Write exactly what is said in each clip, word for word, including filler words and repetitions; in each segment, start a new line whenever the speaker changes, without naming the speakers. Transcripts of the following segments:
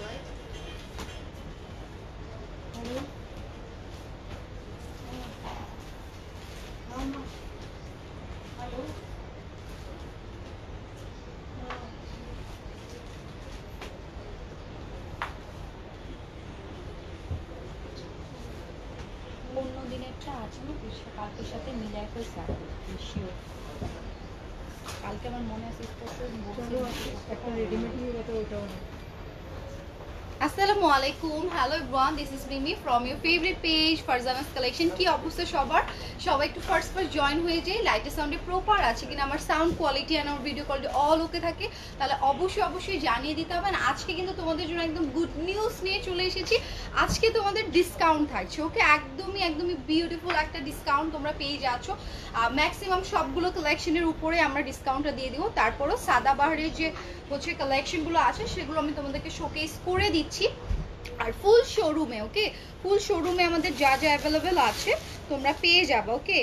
অন্য দিনেরটা আছে না কালকের সাথে মিলাই ফেলছে শিওর কালকে আমার মনে আছে একটা রেডিমেড নিয়ে গেছে ওটাও না
আসসালামু আলাইকুম hello everyone this is Mimi from your favourite page Farzana's collection কি অবস্থা সবার সবাই একটু ফার্স্ট ফার্স্ট জয়েন হয়ে যাই লাইটের সাউন্ডে প্রপার আছে কিনা আমার সাউন্ড কোয়ালিটি আর আমার ভিডিও কোয়ালিটি অল ওকে থাকে তাহলে অবশ্যই অবশ্যই জানিয়ে দিতে হবে আজকে কিন্তু তোমাদের জন্য একদম গুড নিউজ নিয়ে চলে এসেছি আজকে তোমাদের ডিসকাউন্ট থাকছে ওকে একদমই একদমই বিউটিফুল একটা ডিসকাউন্ট তোমরা পেয়ে যাচ্ছ ম্যাক্সিমাম সবগুলো কালেকশনের উপরে আমরা ডিসকাউন্টটা দিয়ে দিব তারপরও সাদাবাহারের যে হচ্ছে কালেকশনগুলো আছে সেগুলো আমি তোমাদেরকে শোকেস করে দিচ্ছি আর ফুল শোরুমে ওকে ফুল শোরুমে আমাদের যা যা অ্যাভেলেবেল আছে তোমরা পেয়ে যাবে ওকে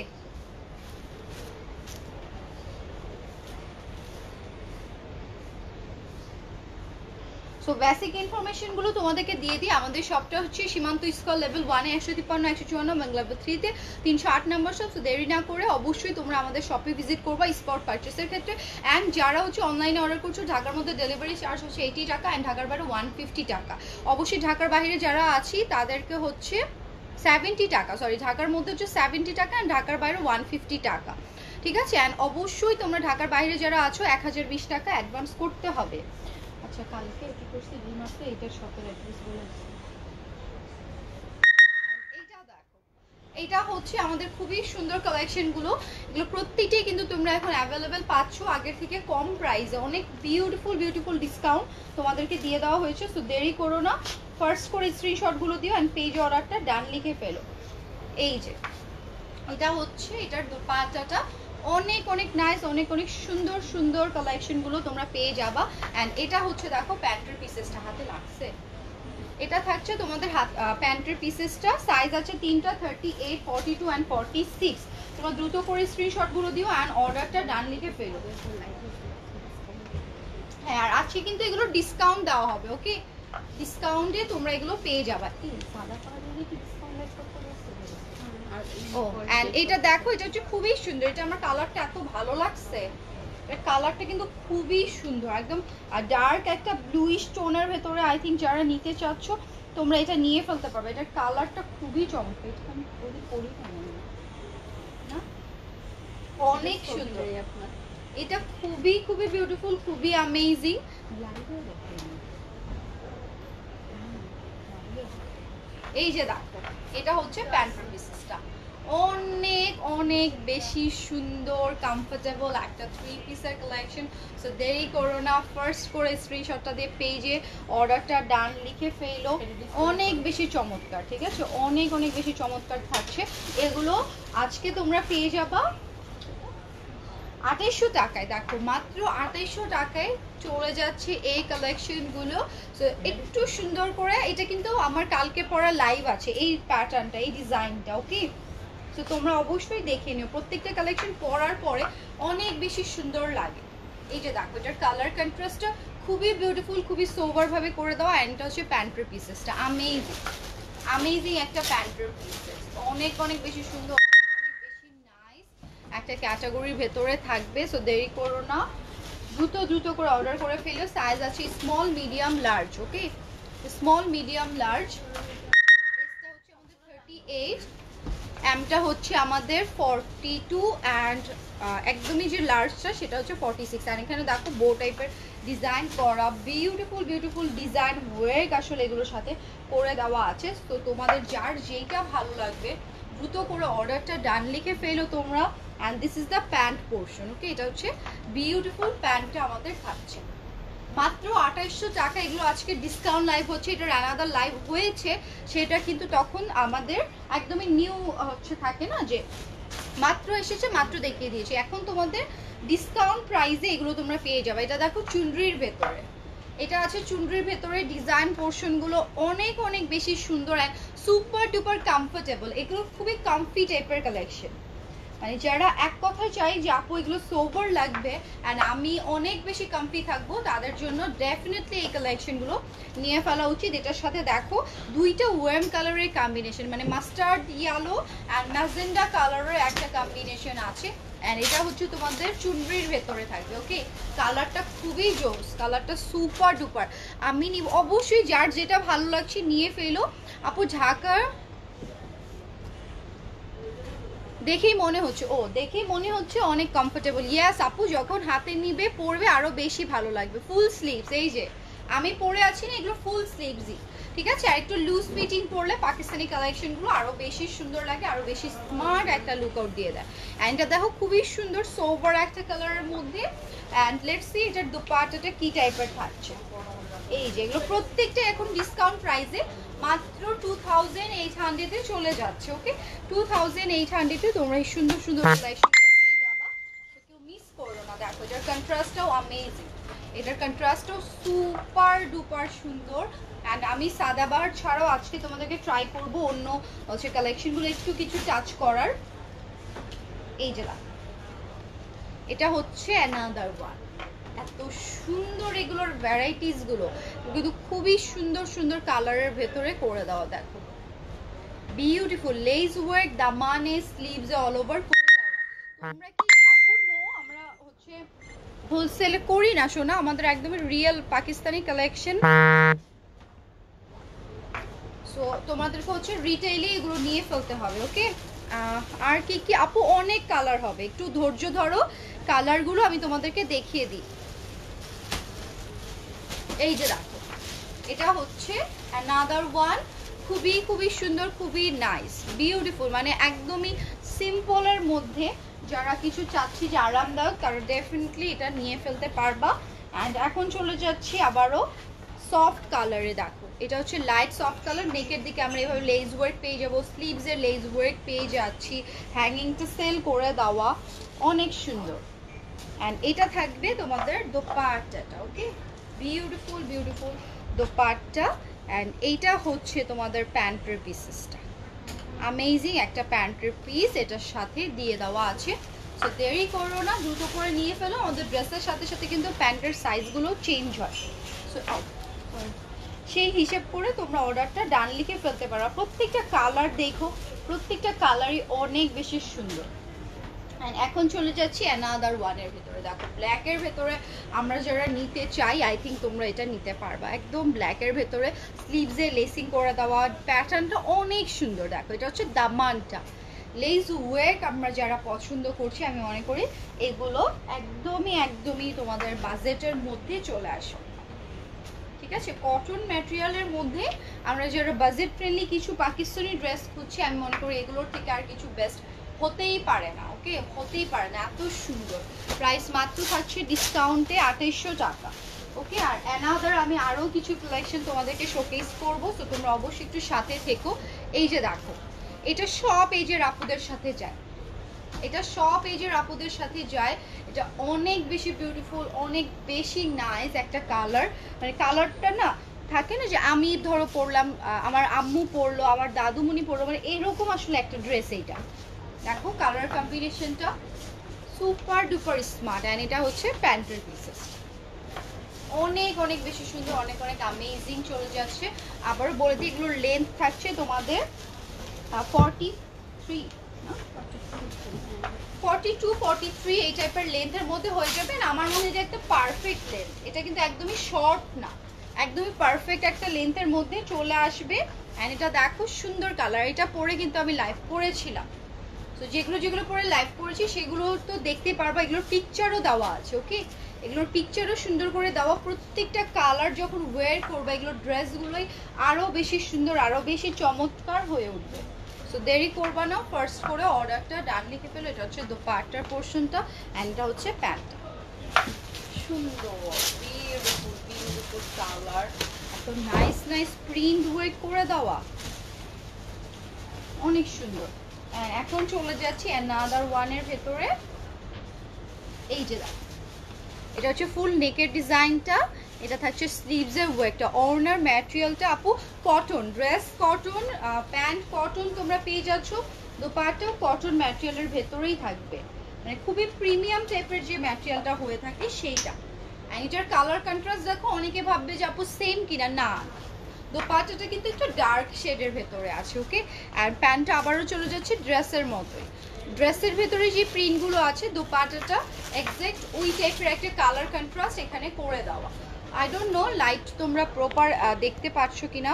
সো বেসিক ইনফরমেশনগুলো তোমাদেরকে দিয়ে দিই আমাদের শপটা হচ্ছে সীমান্ত স্কোয়ার লেভেল ওয়ানে একশো তিপ্পান্ন একশো চুয়ান্ন বাংলাদেশ থ্রিতে তিনশো আট নম্বর শপ সো দেরি না করে অবশ্যই তোমরা আমাদের শপে ভিজিট করবা স্পট পারচেসের ক্ষেত্রে অ্যান্ড যারা হচ্ছে অনলাইনে অর্ডার করছো ঢাকার মধ্যে ডেলিভারি চার্জ হচ্ছে এইটি টাকা অ্যান্ড ঢাকার বাইরে ওয়ান ফিফটি টাকা অবশ্যই ঢাকার বাইরে যারা আছি তাদেরকে হচ্ছে সেভেন্টি টাকা সরি ঢাকার মধ্যে হচ্ছে সেভেন্টি টাকা অ্যান্ড ঢাকার বাইরে ওয়ান ফিফটি টাকা ঠিক আছে অ্যান্ড অবশ্যই তোমরা ঢাকার বাইরে যারা আছো এক হাজার বিশ টাকা অ্যাডভান্স করতে হবে আচ্ছা কালকে কি করছি দুই মাসে এটার শপের অ্যাড্রেস বলে এইটা দেখো এটা হচ্ছে আমাদের খুবই সুন্দর কালেকশনগুলো এগুলো প্রত্যেকটাই কিন্তু তোমরা এখন অ্যাভেলেবেল পাচ্ছ আগের থেকে কম প্রাইসে অনেক বিউটিফুল বিউটিফুল ডিসকাউন্ট তোমাদেরকে দিয়ে দেওয়া হয়েছে সো দেরি করো না ফার্স্ট করে স্ক্রিনশটগুলো দিও অ্যান্ড পেজ অর্ডারটা ডান লিখে ফেলো এই যে এটা হচ্ছে এটার দুপাট্টাটা অনেক অনেক নাইস অনেক অনেক সুন্দর সুন্দর কালেকশনগুলো তোমরা পেয়ে যাবা অ্যান্ড এটা হচ্ছে দেখো প্যান্টের পিসেসটা হাতে লাগছে এটা থাকছে তোমাদের হাত প্যান্টের পিসেসটা সাইজ আছে তিনটা thirty eight forty two and forty six তোমরা দ্রুত করে স্ক্রিনশটগুলো দিও অ্যান্ড অর্ডারটা ডান লিখে ফেলো হ্যাঁ আর আজকে কিন্তু এগুলো ডিসকাউন্ট দেওয়া হবে ওকে ডিসকাউন্টে তোমরা এগুলো পেয়ে যাবা সাদা কালারের কি ডিসকাউন্ট ও এন্ড এটা দেখো এটা হচ্ছে খুবই সুন্দর এটা আমার কালারটা এত ভালো লাগছে এর কালারটা কিন্তু খুবই সুন্দর একদম ডার্ক একটা ব্লুইশ টোনের ভেতরে আই থিংক যারা নিতে চাচ্ছ তোমরা এটা নিয়ে ফেলতে পারবে এটার কালারটা খুবই চমৎকার এটা আমি পরি পরি না অনেক সুন্দর আপনার এটা খুবই খুবই বিউটিফুল খুবই অ্যামেজিং এই যে দেখো এটা হচ্ছে প্যান্টের পিসটা অনেক অনেক বেশি সুন্দর কমফোর্টেবল একটা থ্রি পিসের কালেকশন সো দেরি করো না ফার্স্ট করে স্ক্রিনশটটা দিয়ে পেজে অর্ডারটা ডান লিখে ফেলো অনেক বেশি চমৎকার ঠিক আছে অনেক অনেক বেশি চমৎকার থাকছে এগুলো আজকে তোমরা পেয়ে যাবা আঠাইশশো টাকায় দেখো মাত্র আঠাইশশো টাকায় চলে যাচ্ছে এই কালেকশনগুলো সো একটু সুন্দর করে এটা কিন্তু আমার কালকে পড়া লাইভ আছে এই প্যাটার্নটা এই ডিজাইনটা ওকে তো তোমরা অবশ্যই দেখে নিও প্রত্যেকটা কালেকশন পরার পরে অনেক বেশি সুন্দর লাগে এই যে দেখো এটার কালার কন্ট্রাস্টটা খুবই বিউটিফুল খুবই সোবার ভাবে করে দেওয়া অ্যান্ড এটা হচ্ছে প্যান্টের পিসেসটা আমেজিং আমেজিং একটা প্যান্টের পিসেস অনেক অনেক বেশি সুন্দর একটা ক্যাটাগরির ভেতরে থাকবে সো দেরি করো না দ্রুত দ্রুত করে অর্ডার করে ফেলো সাইজ আছে small medium large okay small medium large এসটা হচ্ছে আমাদের থার্টি এইট এমটা হচ্ছে আমাদের ফর্টি টু অ্যান্ড একদমই যে লার্জটা সেটা হচ্ছে ফর্টি সিক্স আর এখানে দেখো বো টাইপের ডিজাইন করা বিউটিফুল বিউটিফুল ডিজাইন ওয়ার্ক আসলে এগুলোর সাথে করে দেওয়া আছে তো তোমাদের যার যেইটা ভালো লাগবে দ্রুত করে অর্ডারটা ডান লিখে ফেলো তোমরা and this is the pant portion okay এটা হচ্ছে বিউটিফুল প্যান্টটা আমাদের থাকছে মাত্র আঠাইশশো টাকা এগুলো আজকে ডিসকাউন্ট লাইভ হচ্ছে এটার আলাদার লাইভ হয়েছে সেটা কিন্তু তখন আমাদের একদমই নিউ হচ্ছে থাকে না যে মাত্র এসেছে মাত্র দেখিয়ে দিয়েছি এখন তোমাদের ডিসকাউন্ট প্রাইসে এগুলো তোমরা পেয়ে যাবে এটা দেখো চুনরির ভেতরে এটা আছে চুনরির ভেতরে ডিজাইন পোর্শনগুলো অনেক অনেক বেশি সুন্দর অ্যান্ড সুপার ডুপার কমফোর্টেবল এগুলো খুবই কমফি টাইপের কালেকশন মানে যারা এক কথায় চাই যে আপু এগুলো সোবার লাগবে অ্যান্ড আমি অনেক বেশি কমফি থাকবো, তাদের জন্য ডেফিনেটলি এই কালেকশনগুলো নিয়ে ফেলা উচিত। এটার সাথে দেখো দুইটা ওয়ার্ম কালারের কম্বিনেশন, মানে মাস্টার্ড ইয়েলো অ্যান্ড ম্যাজেন্ডা কালারের একটা কম্বিনেশন আছে। অ্যান্ড এটা হচ্ছে তোমাদের চুনরির ভেতরে থাকবে। ওকে, কালারটা খুবই জোস, কালারটা সুপার ডুপার। আমি অবশ্যই যার যেটা ভালো লাগছে নিয়ে ফেলো আপু। ঢাকার দেখেই মনে হচ্ছে, ও দেখেই মনে হচ্ছে অনেক কমফোর্টেবল। ইয়াস আপু, যখন হাতে নিবে পরবে আরো বেশি ভালো লাগবে। ফুল স্লিভস, এই যে আমি পরে আছি না, এগুলো ফুল স্লিভসই, ঠিক আছে। আর একটু লুজ ফিটিং পরলে পাকিস্তানি কালেকশনগুলো আরো বেশি সুন্দর লাগে, আরো বেশি স্মার্ট একটা লুক আউট দিয়ে দেয়। অ্যান্ড এটা দেখো খুবই সুন্দর সোবার একটা কালারের মধ্যে। অ্যান্ড লেটস সি এটার দুপাট্টাটা কি টাইপের থাকছে। এই যে এগুলো প্রত্যেকটা এখন ডিসকাউন্ট প্রাইসে মাত্র টু থাউজেন্ড এইট হান্ড্রেডে চলে যাচ্ছে। ওকে, টু থাউজেন্ড এইট হান্ড্রেডে তোমরা এই সুন্দর সুন্দর কালেকশনগুলো পেয়ে যাবা, তো কেউ মিস করো না। দেখো এটার কন্ট্রাস্টটাও অ্যামেজিং, এটার কন্ট্রাস্টটাও সুপার ডুপার সুন্দর। অ্যান্ড আমি সাদাবাহার ছাড়াও আজকে তোমাদেরকে ট্রাই করব অন্য হচ্ছে কালেকশনগুলো একটু কিছু টাচ করার। এই যে এটা হচ্ছে অ্যানাদার ওয়ান, এত সুন্দর এগুলোর ভ্যারাইটিস গুলো কিন্তু খুবই সুন্দর সুন্দর কালারের ভেতরে করে দেওয়া। দেখো বিউটিফুল লেস ওয়ার্ক, দামানে স্লিভস অল ওভার করে দেওয়া। তোমরা কি আপু নো আমরা হচ্ছে হোলসেল করি না শোনা, আমাদের একদমই রিয়েল পাকিস্তানি কালেকশন। সো তোমাদেরকে হচ্ছে রিটেইলে এগুলো নিয়ে ফেলতে হবে। ওকে, আর কি কি আপু অনেক কালার হবে, একটু ধৈর্য ধরো, কালারগুলো আমি তোমাদেরকে দেখিয়ে দিই। এই যে দেখো এটা হচ্ছে অ্যানাদার ওয়ান, খুবই খুবই সুন্দর, খুবই নাইস বিউটিফুল, মানে একদমই সিম্পলের মধ্যে যারা কিছু চাচ্ছি যে আরামদায়ক তারা ডেফিনেটলি এটা নিয়ে ফেলতে পারবা। অ্যান্ড এখন চলে যাচ্ছি আবারও সফট কালারে। দেখো এটা হচ্ছে লাইট সফট কালার, নেকের দিকে আমরা এভাবে লেজ ওয়ার্ক পেয়ে যাবো, স্লিভসের লেজ ওয়ার্ক পেয়ে যাচ্ছি, হ্যাঙ্গিংটা সেল করে দেওয়া, অনেক সুন্দর। অ্যান্ড এটা থাকবে তোমাদের দোপাট্টাটা। Okay, beautiful beautiful dupatta. And এইটা হচ্ছে তোমাদের প্যান্টের পিসেসটা, অ্যামেজিং একটা প্যান্টের পিস এটার সাথে দিয়ে দেওয়া আছে। সো দেরি করো না, দ্রুত করে নিয়ে ফেলো। আমাদের ড্রেসের সাথে সাথে কিন্তু প্যান্টের সাইজগুলো চেঞ্জ হয়, সো সেই হিসেব করে তোমরা অর্ডারটা ডান লিখে ফেলতে পারো। প্রত্যেকটা কালার দেখো, প্রত্যেকটা কালারই অনেক বেশি সুন্দর। এখন চলে যাচ্ছি অ্যানাদার ওয়ানের ভিতরে। দেখো ব্ল্যাকের ভেতরে আমরা যারা নিতে চাই আই থিঙ্ক তোমরা এটা নিতে পারবা, একদম ব্ল্যাকের ভেতরে স্লিভসে লেসিং করে দেওয়া, প্যাটার্নটা অনেক সুন্দর। দেখো এটা হচ্ছে দামানটা, লেস ওয়ার্ক আমরা যারা পছন্দ করছি আমি মনে করি এগুলো একদমই একদমই তোমাদের বাজেটের মধ্যে চলে আসে, ঠিক আছে। কটন ম্যাটেরিয়ালের মধ্যে আমরা যারা বাজেট ফ্রেন্ডলি কিছু পাকিস্তানি ড্রেস খুঁজছি আমি মনে করি এগুলোর থেকে আর কিছু বেস্ট হতেই পারে না। ওকে, হতেই পারে না, এত সুন্দর। প্রাইস মাত্র থাকছে ডিসকাউন্টে আঠাইশশো টাকা। ওকে, আর অ্যানাদার আমি আরও কিছু কালেকশন তোমাদেরকে শোকেস করবো, তো তোমরা অবশ্যই একটু সাথে থেকো। এই যে দেখো এটা সব এজের আপুদের সাথে যায়, এটা সব এজের আপুদের সাথে যায়। এটা অনেক বেশি বিউটিফুল, অনেক বেশি নাইস একটা কালার, মানে কালারটা না থাকে না যে আমি ধরো পরলাম, আমার আম্মু পরলো, আমার দাদুমণি পরলো, মানে এরকম আসলে একটা ড্রেস। এইটা দেখো কালার কম্বিনেশনটা সুপার ডুপার স্মার্ট। অ্যান্ড এটা হচ্ছে প্যান্টের পিসেস, অনেক অনেক বেশি সুন্দর, অনেক অনেক অ্যামেজিং চলে যাচ্ছে। আবার বলে দিই এগুলোর লেন্থ থাকছে তোমাদের forty three forty two forty three এই টাইপের লেন্থের মধ্যে হয়ে যাবে। আমার মনে হয় যে একটা পারফেক্ট লেন্থ, এটা কিন্তু একদমই শর্ট না, একদমই পারফেক্ট একটা লেন্থের মধ্যে চলে আসবে। অ্যান্ড এটা দেখো সুন্দর কালার, এটা পরে কিন্তু আমি লাইভ করেছিলাম, তো যেগুলো যেগুলো পরে লাইভ করেছি সেগুলো তো দেখতে পারবা, এগুলোর পিকচারও দেওয়া আছে। ওকে, এগুলোর পিকচারও সুন্দর করে দেওয়া, প্রত্যেকটা কালার যখন ওয়্যার করবে এগুলোর ড্রেসগুলোই আরও বেশি সুন্দর, আরও বেশি চমৎকার হয়ে উঠবে। সো দেরি করবা না, ফার্স্ট করে অর্ডারটা ডান লিখে ফেলো। এটা হচ্ছে দোপাট্টার পোর্শনটা, অ্যান্ড এটা হচ্ছে প্যান্টটা। সুন্দর বিউটিফুল বিউটিফুল কালার, এত নাইস নাইস প্রিন্ট ওয়ার্ক করে দেওয়া, অনেক সুন্দর। এখন চলে যাচ্ছি অ্যানাদার ওয়ানের ভেতরে। এই যে দেখো এটা হচ্ছে ফুল নেকের ডিজাইনটা, এটা থাকছে স্লিভসের ওয়ার্কটা, অর্নার ম্যাটেরিয়ালটা আপু cotton, dress cotton, pant cotton তোমরা পেয়ে যাচ্ছ, দোপাট্টাও কটন ম্যাটেরিয়ালের ভেতরেই থাকবে, মানে খুবই প্রিমিয়াম টাইপের যে ম্যাটেরিয়ালটা হয়ে থাকে সেইটা। আর এটার কালার কন্ট্রাস্ট দেখো, অনেকে ভাববে যে আপু সেম কিনা, না, দোপাট্টাটা কিন্তু একটু ডার্ক শেডের ভেতরে আছে, ওকে। আর প্যান্টটা আবারও চলে যাচ্ছে ড্রেসের মতোই, ড্রেসের ভেতরে যে প্রিন্টগুলো আছে দোপাট্টাটা এক্স্যাক্ট ওই টাইপের একটা কালার কন্ট্রাস্ট এখানে করে দেওয়া। আই ডোন্ট নো লাইট তোমরা প্রপার দেখতে পাচ্ছ কিনা,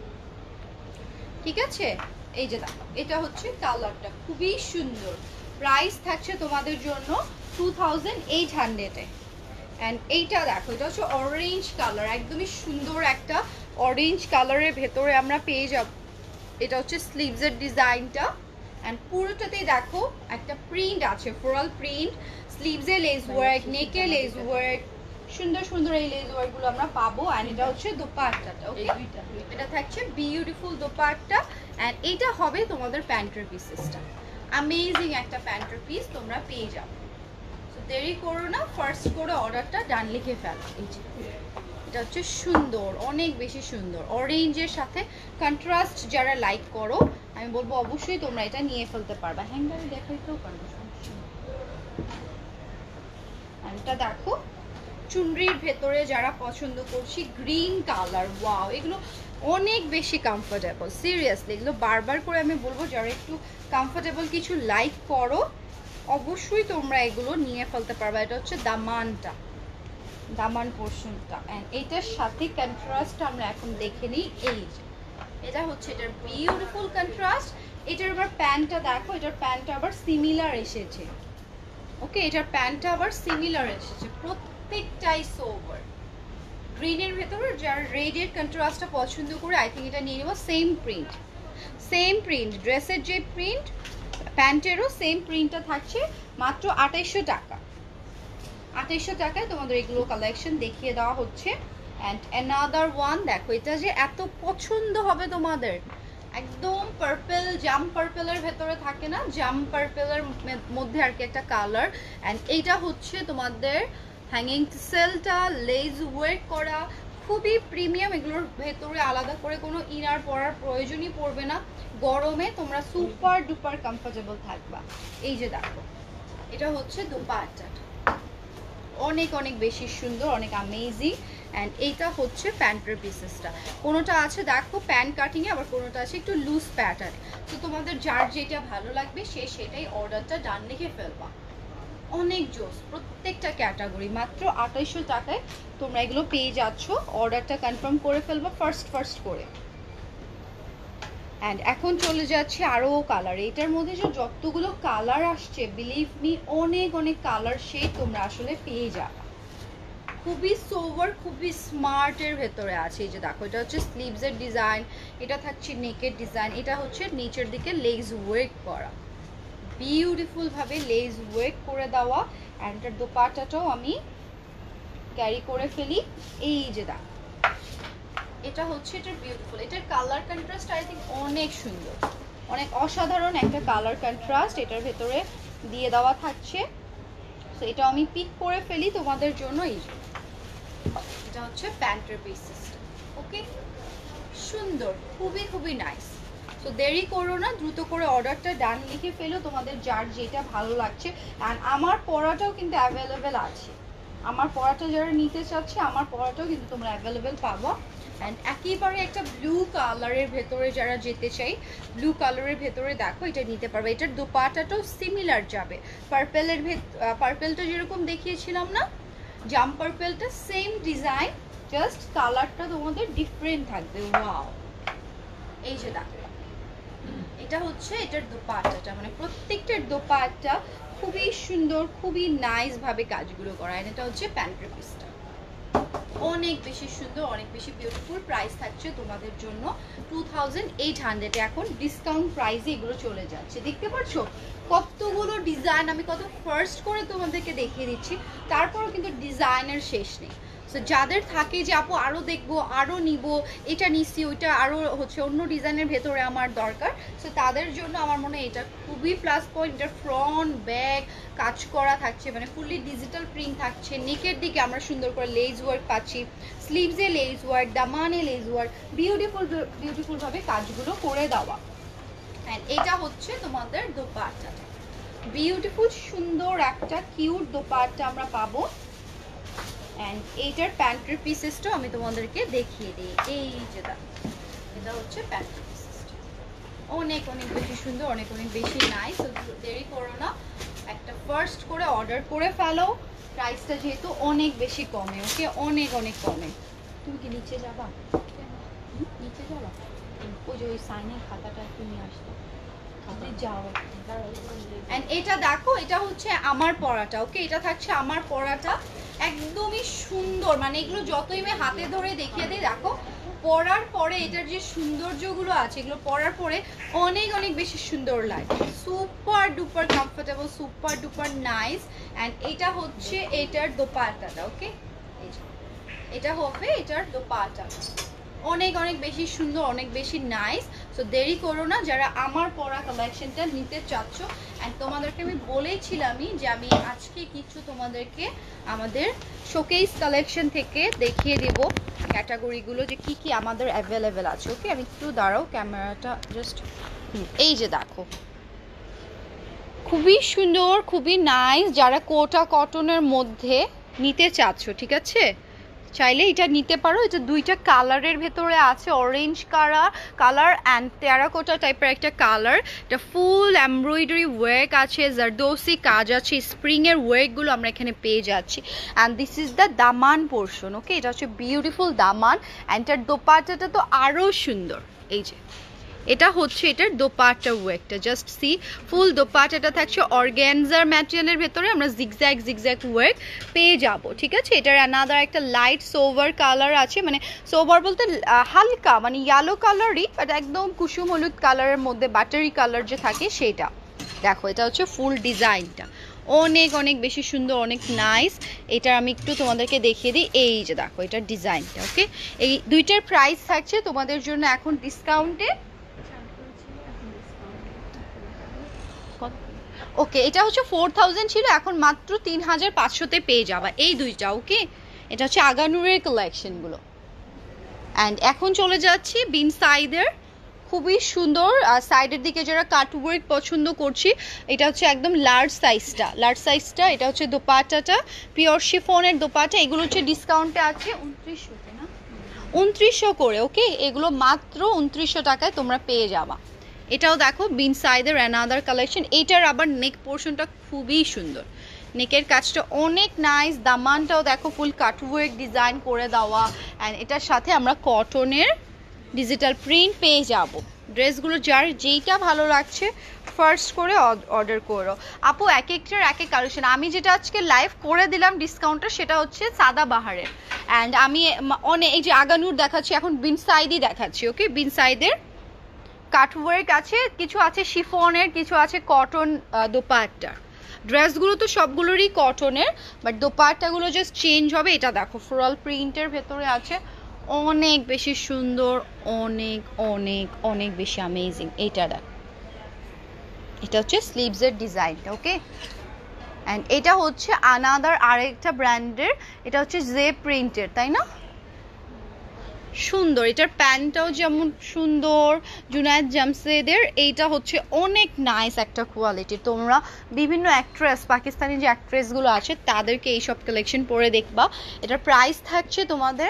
ঠিক আছে। এই যে দেখো, এটা হচ্ছে কালারটা, খুবই সুন্দর। প্রাইস থাকছে তোমাদের জন্য টু থাউজেন্ড এইট হান্ড্রেডে। অ্যান্ড এইটা দেখো, এটা হচ্ছে অরেঞ্জ কালার, একদমই সুন্দর একটা অরেঞ্জ কালারের ভেতরে আমরা পেয়ে যাব। এটা হচ্ছে স্লিভসের ডিজাইনটা, অ্যান্ড পুরোটাতেই দেখো একটা প্রিন্ট আছে, ফ্লোরাল প্রিন্ট, স্লিভসে লেস ওয়ার্ক, নেকে লেস ওয়ার্ক, সুন্দর সুন্দর এই লেস ওয়ার্কগুলো আমরা পাবো। অ্যান্ড এটা হচ্ছে দোপাট্টাটা, ওকে, এটা থাকছে বিউটিফুল দোপাট্টা। অ্যান্ড এইটা হবে তোমাদের প্যান্টের পিসেসটা, অ্যামেজিং একটা প্যান্টের পিস তোমরা পেয়ে যাবে। তো দেরি করো না, ফার্স্ট করে অর্ডারটা ডান লিখে ফেলো। এই যে এটা হচ্ছে সুন্দর, অনেক বেশি সুন্দর, অরেঞ্জের সাথে কন্ট্রাস্ট যারা লাইক করো আমি বলবো অবশ্যই তোমরা এটা নিয়ে ফেলতে পারবা। হ্যাঙ্গারে দেখাইতেও পারবো, এটা দেখো চুনরির ভেতরে যারা পছন্দ করছি, গ্রিন কালার, ওয়াও, এগুলো অনেক বেশি কমফোর্টেবল, সিরিয়াসলি এগুলো বারবার করে আমি বলবো যারা একটু কমফোর্টেবল কিছু লাইক করো অবশ্যই তোমরা এগুলো নিয়ে ফেলতে পারবা। এটা হচ্ছে দামানটা, দামান পোর্শনটা, এন্ড এটার সাথে কন্ট্রাস্ট আমরা এখন দেখে নিই। এই যে এটা হচ্ছে এটার বিউটিফুল কন্ট্রাস্ট। এটার আবার প্যান্টটা দেখো, এটার প্যান্টটা আবার সিমিলার এসেছে, ওকে, এটার প্যান্টটা আবার সিমিলার এসেছে, প্রত্যেকটাই সোভার গ্রিনের ভেতরে। যারা রেডের কন্ট্রাস্টটা পছন্দ করে আই থিঙ্ক এটা নিয়ে নেবো। সেম প্রিন্ট, সেম প্রিন্ট, ড্রেসের যে প্রিন্ট প্যান্টেরও সেম প্রিন্টটা থাকছে, মাত্র আঠাইশশো টাকা। আঠাইশশো টাকায় তোমাদের এগুলো কালেকশন দেখিয়ে দেওয়া হচ্ছে। অ্যান্ড অ্যানাদার ওয়ান দেখো, এটা যে এত পছন্দ হবে তোমাদের, একদম পার্পল, জাম পার্পলের ভেতরে থাকে না, জাম পার্পলের মধ্যে আর কি একটা কালার। অ্যান্ড এইটা হচ্ছে তোমাদের হ্যাঙ্গিং সেলটা লেজ ওয়ার্ক করা, খুবই প্রিমিয়াম। এগুলোর ভেতরে আলাদা করে কোনো ইনার পরার প্রয়োজনই পড়বে না, গরমে তোমরা সুপার ডুপার কমফোর্টেবল থাকবা। এই যে দেখো, এটা হচ্ছে দোপাট্টাটা, অনেক অনেক বেশি সুন্দর, অনেক অ্যামেজিং। অ্যান্ড এইটা হচ্ছে প্যান্টের পিসেসটা, কোনোটা আছে দেখো প্যান্ট কাটিংয়ে, আবার কোনোটা আছে একটু লুজ প্যাটার্নে। তো তোমাদের যার যেটা ভালো লাগবে সে সেটাই অর্ডারটা ডান লিখে ফেলবা। অনেক জোস, প্রত্যেকটা ক্যাটাগরি মাত্র আঠাইশশো টাকায় তোমরা এগুলো পেয়ে যাচ্ছ। অর্ডারটা কনফার্ম করে ফেলবা ফার্স্ট ফার্স্ট করে। অ্যান্ড এখন চলে যাচ্ছে আরও কালার। এটার মধ্যে যে যতগুলো কালার আসছে বিলিভ মি অনেক অনেক কালার শেড তোমরা আসলে পেয়ে যাবে, খুবই সোভার, খুবই স্মার্টের ভেতরে আছে। এই যে দেখো, এটা হচ্ছে স্লিভসের ডিজাইন, এটা থাকছে নেকের ডিজাইন, এটা হচ্ছে নিচের দিকে লেস ওয়ার্ক করা, বিউটিফুল ভাবে লেস ওয়ার্ক করে দেওয়া। অ্যান্ড এটার দোপাট্টাটাও আমি ক্যারি করে ফেলি। এই যে দেখো, এটা হচ্ছে এটার বিউটিফুল, এটার কালার কন্ট্রাস্ট আই থিঙ্ক অনেক সুন্দর, অনেক অসাধারণ একটা কালার কন্ট্রাস্ট এটার ভেতরে দিয়ে দেওয়া থাকছে। তো এটা আমি পিক করে ফেলি তোমাদের জন্য। এই যে এটা হচ্ছে প্যান্টের পিসেস, ওকে, সুন্দর, খুবই খুবই নাইস। তো দেরি করো না, দ্রুত করে অর্ডারটা ডান লিখে ফেলো তোমাদের যার যেটা ভালো লাগছে। অ্যান্ড আমার পরাটাও কিন্তু অ্যাভেলেবেল আছে, আমার পরাটা যারা নিতে চাচ্ছে আমার পরাটাও কিন্তু তোমরা অ্যাভেলেবেল পাবো। অ্যান্ড একেবারে একটা ব্লু কালারের ভেতরে যারা যেতে চাই, ব্লু কালারের ভেতরে দেখো এটা নিতে পারবে। এটার দোপাট্টাটাও সিমিলার যাবে, পার্পেলের ভেত পার্পেলটা যেরকম দেখিয়েছিলাম না, জাম পার্পেলটা সেম ডিজাইন, জাস্ট কালারটা তোমাদের ডিফারেন্ট থাকবে। ওয়াও, এই যে দেখো, এটা হচ্ছে এটার দোপাট্টাটা, মানে প্রত্যেকটার দোপাট্টা খুবই সুন্দর, খুবই নাইস ভাবে কাজগুলো করা। এটা হচ্ছে প্যান্টের পিসটা, অনেক বেশি সুন্দর, অনেক বেশি বিউটিফুল। প্রাইস থাকছে তোমাদের জন্য টু থাউজেন্ড এইট হান্ড্রেডে। এখন ডিসকাউন্ট প্রাইসে এগুলো চলে যাচ্ছে, দেখতে পাচ্ছ কতগুলো ডিজাইন আমি কত ফার্স্ট করে তোমাদেরকে দেখিয়ে দিচ্ছি, তারপরও কিন্তু ডিজাইনের শেষ নেই। সো যাদের থাকে যে আপু আরও দেখবো, আরও নিব, এটা নিচ্ছি, ওইটা আরও হচ্ছে অন্য ডিজাইনের ভেতরে আমার দরকার, সো তাদের জন্য আমার মনে হয় এটা খুবই প্লাস পয়েন্ট। এটার ফ্রন্ট ব্যাক কাজ করা থাকছে, মানে ফুললি ডিজিটাল প্রিন্ট থাকছে, নেকের দিকে আমরা সুন্দর করে লেস ওয়ার্ক পাচ্ছি, স্লিভসে লেস ওয়ার্ক, দামানে লেস ওয়ার্ক, বিউটিফুল বিউটিফুলভাবে কাজগুলো করে দেওয়া। এন্ড এটা হচ্ছে তোমাদের দোপাট্টা, বিউটিফুল সুন্দর একটা কিউট দোপাট্টা আমরা পাবো। এন্ড এইটার প্যান্টের পিসেসটা আমি তোমাদেরকে দেখিয়ে দিই। এই যে এটা হচ্ছে প্যান্টের পিসেসটা, অনেক অনেক বেশি সুন্দর, অনেক অনেক বেশি নাইস। দেরি করো না, একটা ফার্স্ট করে অর্ডার করে ফেলো, প্রাইসটা যেহেতু অনেক বেশি কমে, ওকে অনেক অনেক কমে।
তুমি কি নিচে যাবা? নিচে যাবা? ওই যে ওই সাইনের খাতাটা একটু নিয়ে আসতে যাও।
এন্ড এটা দেখো, এটা হচ্ছে আমার পরাটা, ওকে এটা থাকছে আমার পরাটা, একদমই সুন্দর। মানে এগুলো যতই আমি হাতে ধরে দেখিয়ে দিই, দেখো পরার পরে এটার যে সৌন্দর্যগুলো আছে, এগুলো পরার পরে অনেক অনেক বেশি সুন্দর লাগে, super duper comfortable, super duper nice. And এটা হচ্ছে এটার দোপাট্টাটা, ওকে এটা হবে এটার দোপাট্টা, অনেক অনেক বেশি সুন্দর, অনেক বেশি নাইস। সো দেরি করো না যারা আমার পরা কালেকশনটা নিতে চাচ্ছ। অ্যান্ড তোমাদেরকে আমি বলেইছিলামই যে আমি আজকে কিছু তোমাদেরকে আমাদের শোকেস কালেকশন থেকে দেখিয়ে দেব ক্যাটাগরিগুলো, যে কি কি আমাদের অ্যাভেলেবেল আছে। ওকে আমি একটু দাঁড়াও, ক্যামেরাটা জাস্ট, এই যে দেখো খুবই সুন্দর, খুবই নাইস। যারা কোটা কটনের মধ্যে নিতে চাচ্ছ, ঠিক আছে, চাইলে এটা নিতে পারো। এটা দুইটা কালারের ভেতরে আছে, orange colour colour and terracotta টাইপের একটা কালার। এটা ফুল এমব্রয়ডারি ওয়ার্ক আছে, জারদোসি কাজ আছে, স্প্রিং এর ওয়ার্কগুলো আমরা এখানে পেয়ে যাচ্ছি। অ্যান্ড দিস ইজ দ্য দামান পোর্শন, ওকে এটা হচ্ছে বিউটিফুল দামান। অ্যান্ড এটার দোপাট্টাটা তো আরও সুন্দর, এই যে এটা হচ্ছে এটার দোপাট্টা ওয়ার্কটা, জাস্ট সি ফুল দোপাট্টাটা থাকছে অর্গানজার ম্যাটেরিয়ালের ভেতরে, আমরা জিগজ্যাগ জিগজ্যাগ ওয়ার্ক পেয়ে যাব, ঠিক আছে। এটার অ্যানাদার একটা লাইট সোভার কালার আছে, মানে সোভার বলতে হালকা মানে ইয়েলো কালারই, বাট একদম কুসুম হলুদ কালারের মধ্যে বাটারি কালার যে থাকে সেটা। দেখো এটা হচ্ছে ফুল ডিজাইনটা, অনেক অনেক বেশি সুন্দর, অনেক নাইস। এটা আমি একটু তোমাদেরকে দেখিয়ে দিই, এই যে দেখো এটার ডিজাইনটা, ওকে এই দুইটার প্রাইস থাকছে তোমাদের জন্য এখন ডিসকাউন্টে। ওকে এটা হচ্ছে ফোর থাউজেন্ড ছিল, এখন মাত্র তিন হাজার পাঁচশোতে পেয়ে যাবা এই দুইটা, ওকে এটা হচ্ছে আগানুরের কালেকশনগুলো। অ্যান্ড এখন চলে যাচ্ছি বিন সাইদের, খুবই সুন্দর সাইডের দিকে যারা কাট ওয়ার্ক পছন্দ করছি, এটা হচ্ছে একদম লার্জ সাইজটা, লার্জ সাইজটা। এটা হচ্ছে দোপাট্টাটা পিওর শিফনের দোপাট্টা, এগুলো হচ্ছে ডিসকাউন্টে আছে উনত্রিশশোতে না উনত্রিশশো করে, ওকে এগুলো মাত্র উনত্রিশশো টাকায় তোমরা পেয়ে যাবা। এটাও দেখো বিন সাইদের অ্যানাদার কালেকশন। এইটার আবার নেক পোর্শনটা খুবই সুন্দর, নেকের কাজটা অনেক নাইস, দামানটাও দেখো ফুল কাটওয়ার্ক ডিজাইন করে দেওয়া। অ্যান্ড এটার সাথে আমরা কটনের ডিজিটাল প্রিন্ট পেয়ে যাব। ড্রেসগুলো যার যেইটা ভালো লাগছে ফার্স্ট করে অর্ডার করো আপু, এক একটার এক এক কালেকশন। আমি যেটা আজকে লাইভ করে দিলাম ডিসকাউন্টটা, সেটা হচ্ছে সাদা বাহারের। অ্যান্ড আমি অনেক এই যে আগানুর দেখাচ্ছি, এখন বিন সাইদই দেখাচ্ছি, ওকে বিন সাইদের কাটওয়ার্ক আছে, কিছু আছে শিফনের, কিছু আছে কটন দোপাট্টা। ড্রেসগুলো তো সবগুলোরই কটনের, বাট দোপাট্টাগুলো জাস্ট চেঞ্জ হবে। এটা দেখো ফ্লোরাল প্রিন্টের ভেতরে আছে, অনেক বেশি সুন্দর, অনেক অনেক অনেক বেশি অ্যামেজিং। এইটা দেখ, এটা হচ্ছে স্লিভসের ডিজাইনটা, ওকে অ্যান্ড এটা হচ্ছে আনাদার আরেকটা ব্র্যান্ডের, এটা হচ্ছে জে প্রিন্টের, তাই না, সুন্দর। এটার প্যান্টটাও যেমন সুন্দর, জুনায়েদ জামশেদের। এইটা হচ্ছে অনেক নাইস একটা কোয়ালিটি। তোমরা বিভিন্ন অ্যাক্ট্রেস, পাকিস্তানি যে অ্যাক্ট্রেসগুলো আছে তাদেরকে এইসব কালেকশন পরে দেখবা। এটার প্রাইস থাকছে তোমাদের,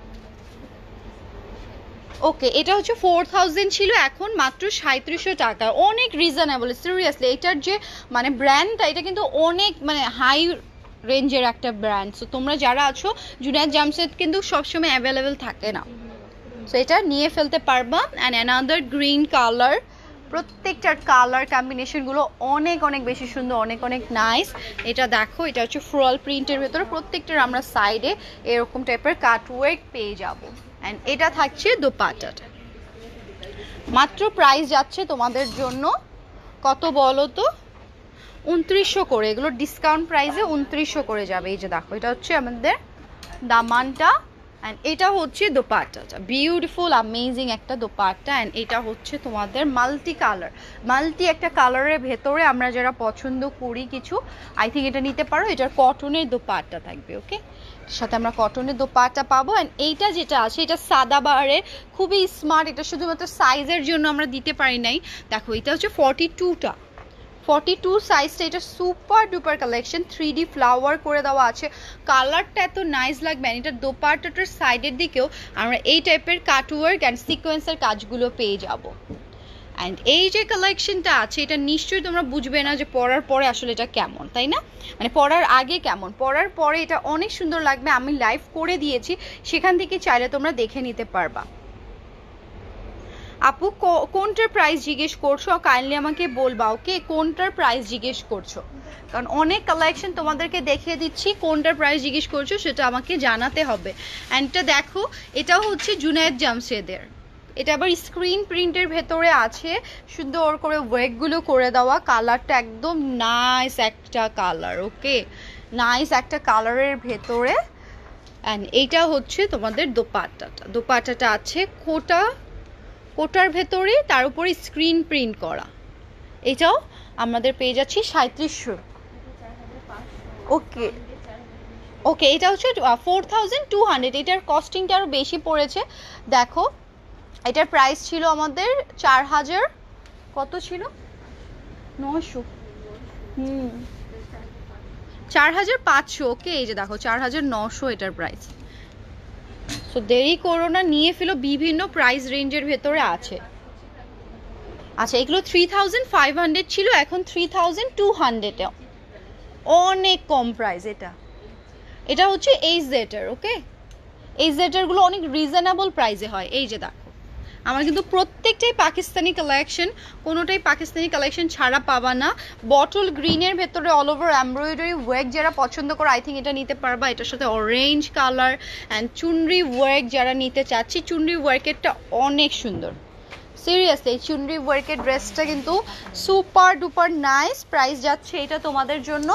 ওকে এটা হচ্ছে ফোর থাউজেন্ড ছিল, এখন মাত্র সাঁত্রিশশো টাকা, অনেক রিজনেবল সিরিয়াসলি। এটার যে মানে ব্র্যান্ডটা, এটা কিন্তু অনেক মানে হাই রেঞ্জের একটা ব্র্যান্ড। সো তোমরা যারা আছো, জুনায়েদ জামশেদ কিন্তু সবসময় অ্যাভেলেবেল থাকে না, সো এটা নিয়ে ফেলতে পারবা। অ্যান্ড অ্যানাদার গ্রিন কালার, প্রত্যেকটার কালার কম্বিনেশনগুলো অনেক অনেক বেশি সুন্দর, অনেক অনেক নাইস। এটা দেখো এটা হচ্ছে ফ্লোরাল প্রিন্টের ভেতরে, প্রত্যেকটার আমরা সাইডে এরকম টাইপের কাটওয়ার্ক পেয়ে যাব। অ্যান্ড এটা থাকছে দোপাট্টাটা, মাত্র প্রাইস যাচ্ছে তোমাদের জন্য কত বলো তো, উনত্রিশশো করে। এগুলো ডিসকাউন্ট প্রাইসে উনত্রিশশো করে যাবে। এই যে দেখো এটা হচ্ছে আমাদের দামানটা, অ্যান্ড এটা হচ্ছে দোপাট্টাটা, বিউটিফুল অ্যামেজিং একটা দোপাট্টা। অ্যান্ড এটা হচ্ছে তোমাদের মাল্টি কালার, মাল্টি একটা কালারের ভেতরে আমরা যারা পছন্দ করি কিছু, আই থিঙ্ক এটা নিতে পারো। এটার কটনের দোপাট্টা থাকবে, ওকে, সাথে আমরা কটনের দোপাট্টা পাবো। অ্যান্ড এইটা যেটা আছে এটা সাদা বাহারের, খুবই স্মার্ট। এটা শুধুমাত্র সাইজের জন্য আমরা দিতে পারি নাই। দেখো এটা হচ্ছে ফর্টি টুটা, ফর্টি টু সাইজটা। এটা super duper collection, three D flower করে দেওয়া আছে। কালারটা এত নাইস লাগবে। অ্যান্ড এটার দোপাট্টাটার সাইডের দিকেও আমরা এই টাইপের কাটওয়ার্ক অ্যান্ড সিকোয়েন্সের কাজগুলো পেয়ে যাব। অ্যান্ড এই যে কালেকশনটা আছে এটা নিশ্চয়ই তোমরা বুঝবে না যে পরার পরে আসলে এটা কেমন, তাই না? মানে পরার আগে কেমন, পরার পরে এটা অনেক সুন্দর লাগবে। আমি লাইভ করে দিয়েছি, সেখান থেকে চাইলে তোমরা দেখে নিতে পারবা। আপু কোনটার প্রাইস জিজ্ঞেস করছো কাইন্ডলি আমাকে বলবা, ওকে? কোনটার প্রাইস জিজ্ঞেস করছো, কারণ অনেক কালেকশন তোমাদেরকে দেখিয়ে দিচ্ছি, কোনটার প্রাইস জিজ্ঞেস করছো সেটা আমাকে জানাতে হবে। অ্যান্ড এটা দেখো, এটাও হচ্ছে জুনায়েদ জামশেদের। এটা আবার স্ক্রিন প্রিন্টের ভেতরে আছে, সুন্দর করে ওয়েকগুলো করে দেওয়া। কালারটা একদম নাইস একটা কালার, ওকে, নাইস একটা কালারের ভেতরে। অ্যান্ড এইটা হচ্ছে তোমাদের দোপাট্টাটা, দোপাট্টাটা আছে কোটা, কোটার ভেতরে, তার উপরে স্ক্রিন প্রিন্ট করা। এটাও আমাদের পেয়ে যাচ্ছি সাঁত্রিশশো, ওকে ওকে। এটা হচ্ছে ফোর থাউজেন্ড টু হান্ড্রেড, এটার কস্টিংটা আরও বেশি পড়েছে। দেখো এটার প্রাইস ছিল আমাদের চার হাজার, কত ছিল, নশো, হুম চার হাজার পাঁচশো, ওকে। এই যে দেখো চার হাজার নশো এটার প্রাইস। সো দেরি করো না, নিয়ে ফেলো, বিভিন্ন প্রাইস রেঞ্জের ভেতরে আছে। আচ্ছা এগুলো থ্রি থাউজেন্ড ফাইভ হান্ড্রেড ছিল, এখন থ্রি থাউজেন্ড টু হান্ড্রেডে, অনেক কম প্রাইস। এটা এটা হচ্ছে এইচ জেটার, ওকে। এইচ জেটারগুলো অনেক রিজনেবল প্রাইসে হয়। এই যে দেখো আমার কিন্তু প্রত্যেকটাই পাকিস্তানি কালেকশন, কোনোটাই পাকিস্তানি কালেকশন ছাড়া পাবা না। বটল গ্রিনের ভেতরে অল ওভার এমব্রয়ডারি ওয়ার্ক যারা পছন্দ করো আই থিঙ্ক এটা নিতে পারবা। এটার সাথে অরেঞ্জ কালার অ্যান্ড চুনরি ওয়ার্ক যারা নিতে চাচ্ছি, চুনরি ওয়ার্কেরটা অনেক সুন্দর, সিরিয়াসলি এই চুনরি ওয়ার্কের ড্রেসটা কিন্তু সুপার ডুপার নাইস। প্রাইস যাচ্ছে এটা তোমাদের জন্য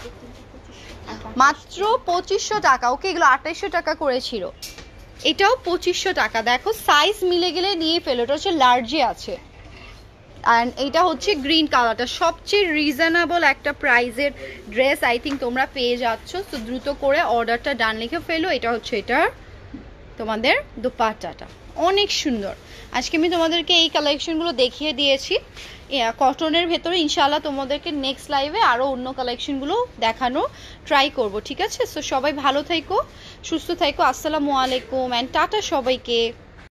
মাত্র পঁচিশশো টাকা, ওকে। এগুলো আঠাইশশো টাকা করেছিল, এটাও পঁচিশশো টাকা। দেখো সাইজ মিলে গেলে নিয়ে ফেলো, এটা হচ্ছে লার্জে আছে। অ্যান্ড এইটা হচ্ছে গ্রিন কালারটা, সবচেয়ে রিজনেবল একটা প্রাইজের ড্রেস আই থিঙ্ক তোমরা পেয়ে যাচ্ছ। তো দ্রুত করে অর্ডারটা ডান লিখে ফেলো। এটা হচ্ছে এটার তোমাদের দোপাট্টাটা, অনেক সুন্দর। আজকে আমি তোমাদেরকে এই কালেকশনগুলো দেখিয়ে দিয়েছি কটনের ভেতরে। ইনশাআল্লাহ তোমাদেরকে নেক্সট লাইভে আরও অন্য কালেকশনগুলো দেখানো ট্রাই করব, ঠিক আছে? সো সবাই ভালো থাইকো, সুস্থ থাইকো। আসসালামু আলাইকুম অ্যান্ড টাটা সবাইকে।